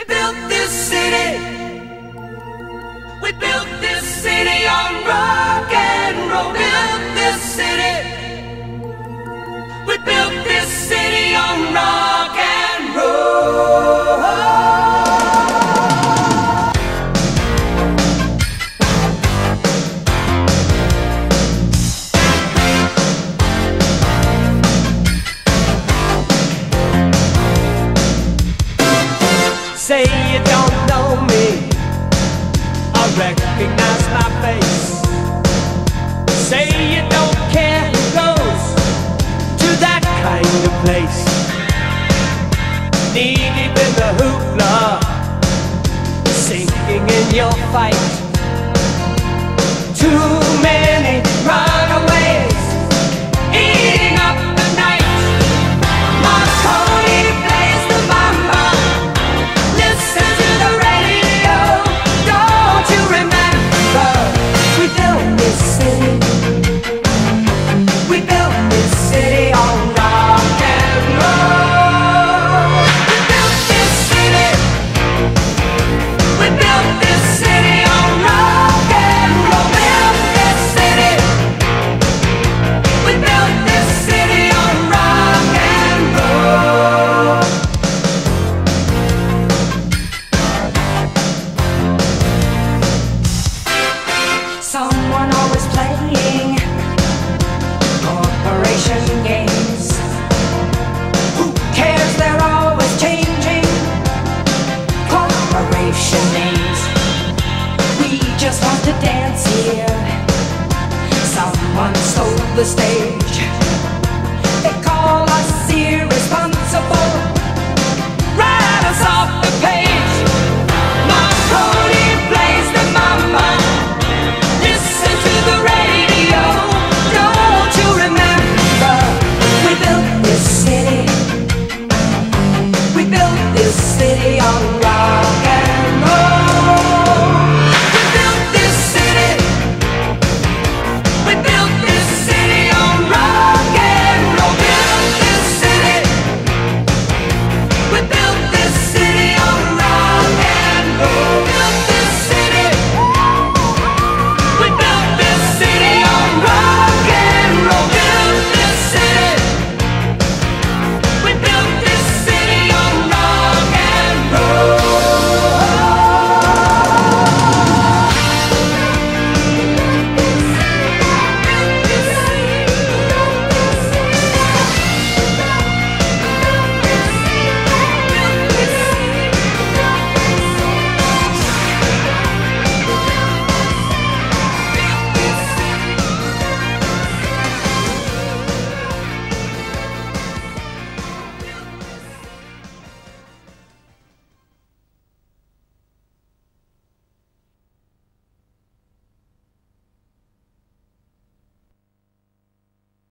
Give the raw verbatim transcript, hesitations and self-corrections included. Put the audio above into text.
built this city. We built this city on rock and roll. Built this city. We built this city on rock and roll. Say you don't know me, I recognize my face. Say you don't care who goes to that kind of place. Knee deep in the hoopla, sinking in your fight. Too many runaways eating up the night. Marconi plays the mambo. Listen to the radio. Don't you remember? We built this city. We built this city on rock and roll. We built this city. We built this city on rock and roll. Built this city. We built this city on rock and roll. Someone always playing corporation games. Who cares? They're always changing corporation names. We just want to dance here. Someone stole the stage.